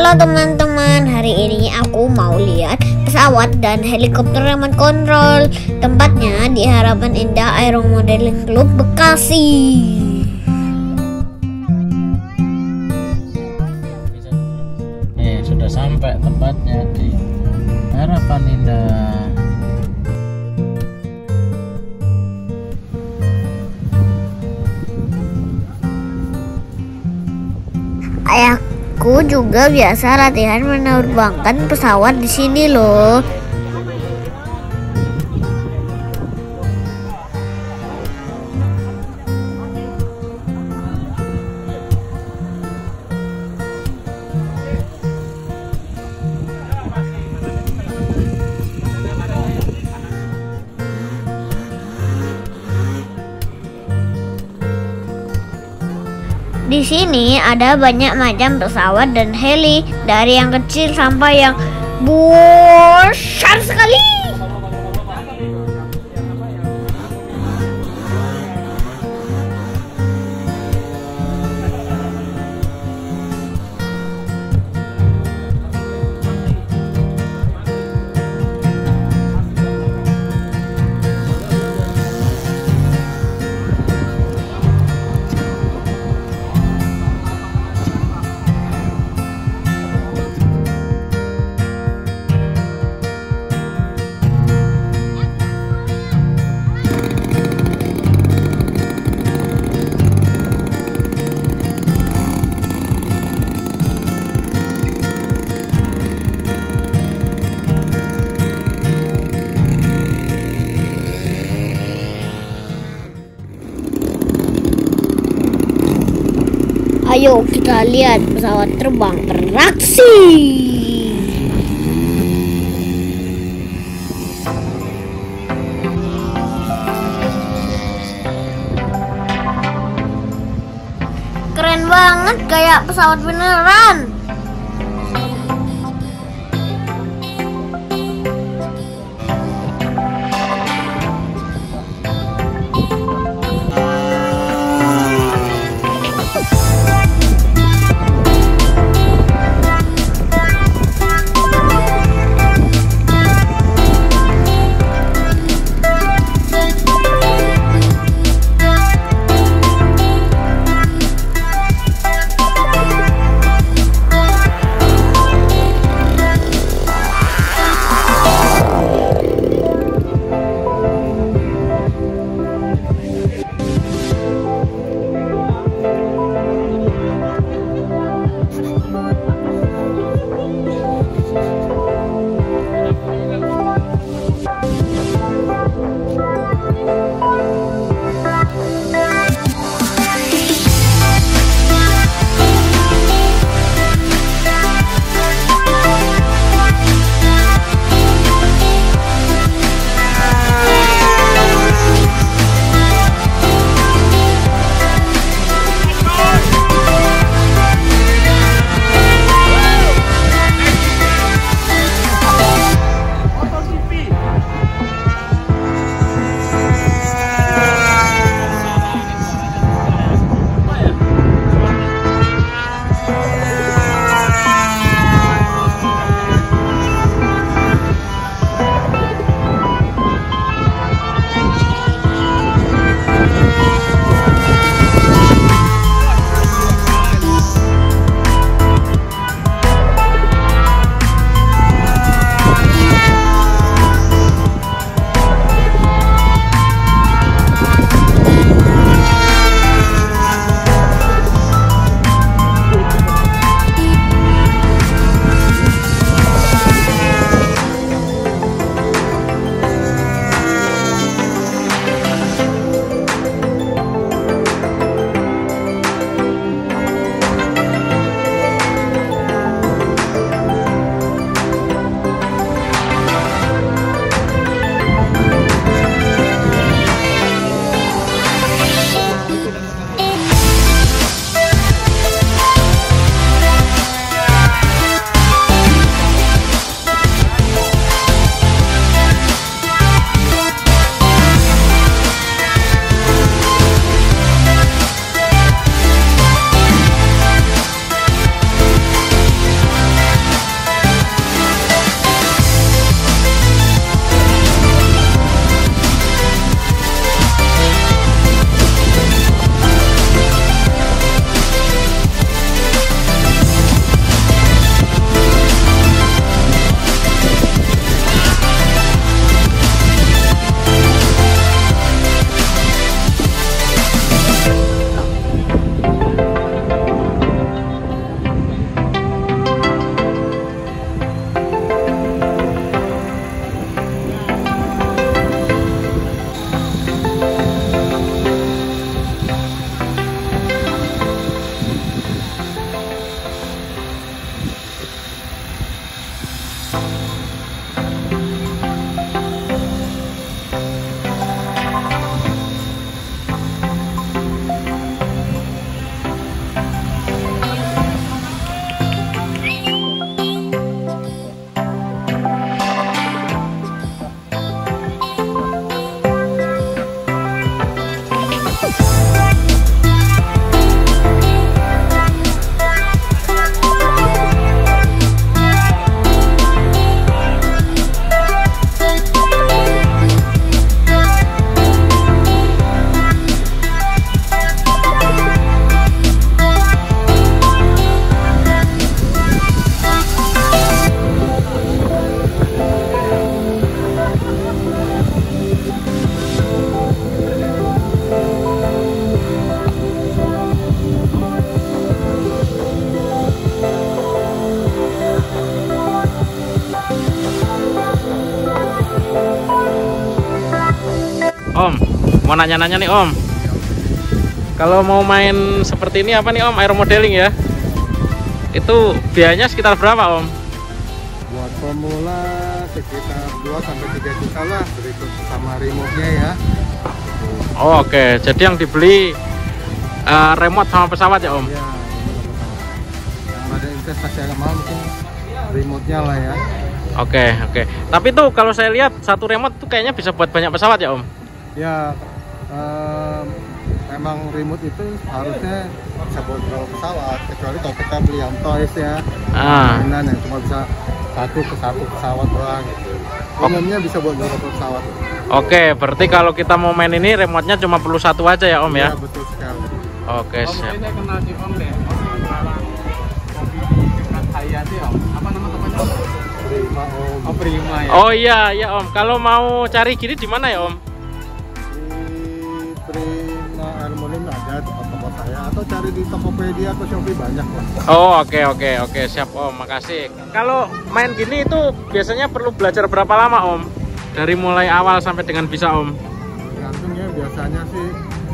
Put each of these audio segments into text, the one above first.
Halo teman-teman, hari ini aku mau lihat pesawat dan helikopter remote control. Tempatnya di Harapan Indah Aero Modeling Club Bekasi. Sudah sampai tempatnya di Harapan Indah. Ayahku juga biasa latihan menerbangkan pesawat di sini loh. Di sini ada banyak macam pesawat dan heli, dari yang kecil sampai yang besar sekali. Ayo kita lihat pesawat terbang beraksi. Keren banget, kayak pesawat beneran. Om, mau nanya-nanya nih Om. Kalau mau main seperti ini apa nih Om, aero modeling ya? Itu biayanya sekitar berapa Om? Buat pemula sekitar 2-3 juta lah, berikut sama remote-nya ya. Oh, oke. Jadi yang dibeli remote sama pesawat ya Om? Ya, yang ada investasi agak mahal mungkin remote-nya lah ya. Oke. Tapi tuh kalau saya lihat satu remote tuh kayaknya bisa buat banyak pesawat ya Om? Ya, memang remote itu harusnya bisa buat beberapa pesawat, kecuali kalau kita beli yang toys ya, mainan yang cuma bisa satu pesawat doang gitu. Umumnya bisa buat beberapa pesawat. Oke, berarti kalau kita mau main ini remote-nya cuma perlu satu aja ya Om ya? Iya, betul sekali. Oke, siap. Saya kenal si Om deh, kopi dekat Hayati Om. Apa nama tempatnya? Prima Om. Oh, Prima ya. Oh iya Om. Kalau mau cari gini di mana ya Om? Di Prima Harmonium ada toko saya, atau cari di Tokopedia atau Shopee banyak lah. Oh oke, siap Om, makasih. Kalau main gini itu biasanya perlu belajar berapa lama Om? Dari mulai awal sampai dengan bisa Om? Tergantung ya, biasanya sih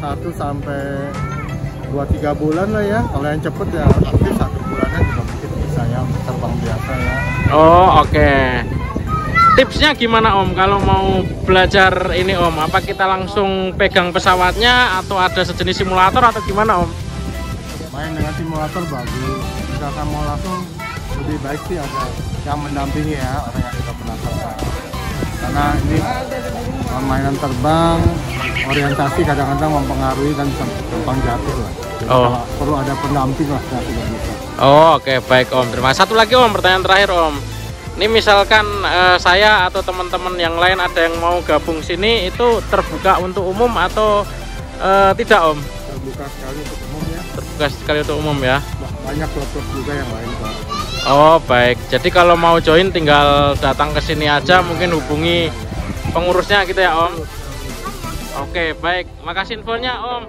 1-2-3 bulan lah ya. Kalau yang cepet ya aktif 1 bulanan juga mungkin bisa ya, terbang biasa ya. Oh oke. Tipsnya gimana Om kalau mau belajar ini Om? Apa kita langsung pegang pesawatnya atau ada sejenis simulator atau gimana Om? Main dengan simulator bagus. Misalkan mau langsung, lebih baik sih ada yang mendampingi ya, orang yang sudah pernah terbang. Karena ini mainan terbang, orientasi kadang-kadang mempengaruhi dan bisa terbang jatuh lah. Jadi perlu ada pendamping lah, tidak bisa. Oh oke, baik Om. Terima kasih. Satu lagi Om, pertanyaan terakhir Om. Ini misalkan saya atau teman-teman yang lain ada yang mau gabung sini, itu terbuka untuk umum atau tidak Om? Terbuka sekali untuk umum ya. Terbuka sekali untuk umum ya. Banyak klub-klub juga yang lain Pak. Oh baik. Jadi kalau mau join tinggal datang ke sini aja, mungkin hubungi pengurusnya gitu ya Om. Oke baik. Makasih infonya Om.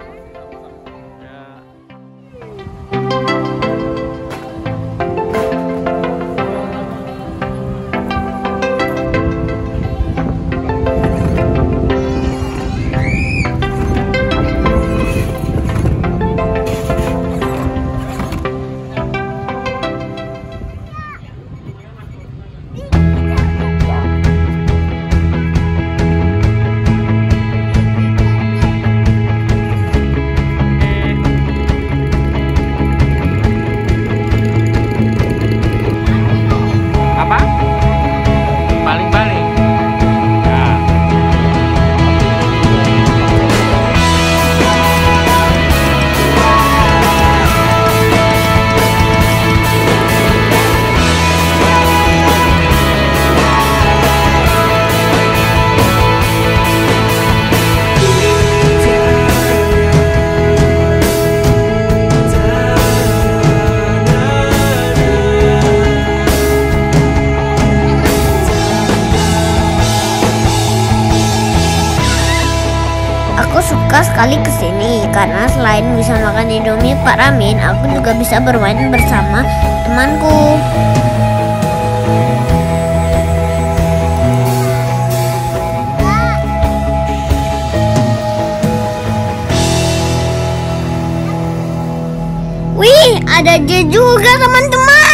Aku suka sekali kesini karena selain bisa makan Indomie Pak Ramin, aku juga bisa bermain bersama temanku. Wih, ada J juga teman-teman.